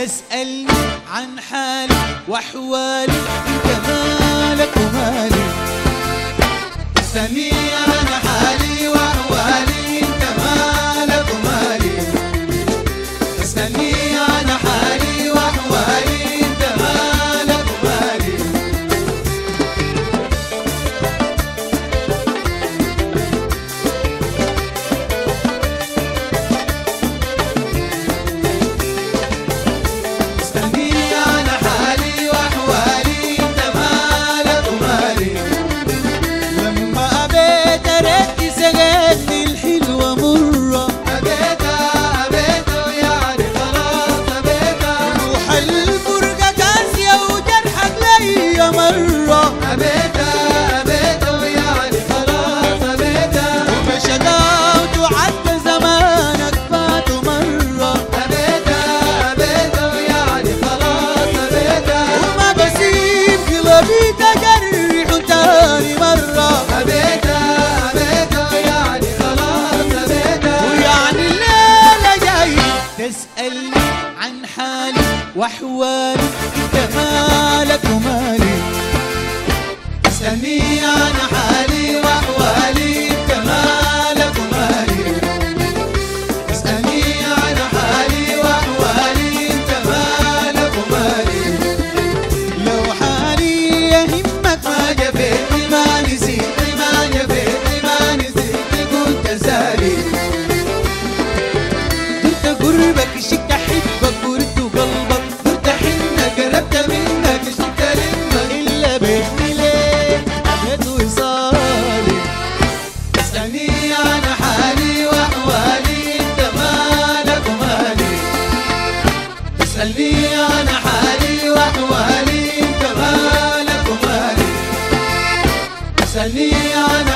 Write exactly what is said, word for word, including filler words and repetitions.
تسألني عن حالي وأحوالي، أنت مالك ومالي. تسألني عن حالي وأحوالي، أنت مالك ومالي. تسألني عن حالي وأحوالي، أنت مالك ومالي. تسألني عن حالي وأحوالي، أنت مالك ومالي. تسألني عن حالي وأحوالي، أنت مالك ومالي. تسألني عن حالي وأحوالي، أنت مالك ومالي. لو حالي يهمك ما جفيتني ما نسيتني ما جفيتني ما نسيتني كنت زالي. قربك شك أحبك ورد قلبك قلت حنك قربت منك شك لمك إلا بيتني ليه أبيت وصالي. تسألني عن حالي وأحوالي، أنت مالك ومالي. تسألني عن حالي وأحوالي، أنت مالك ومالي. تسألني عن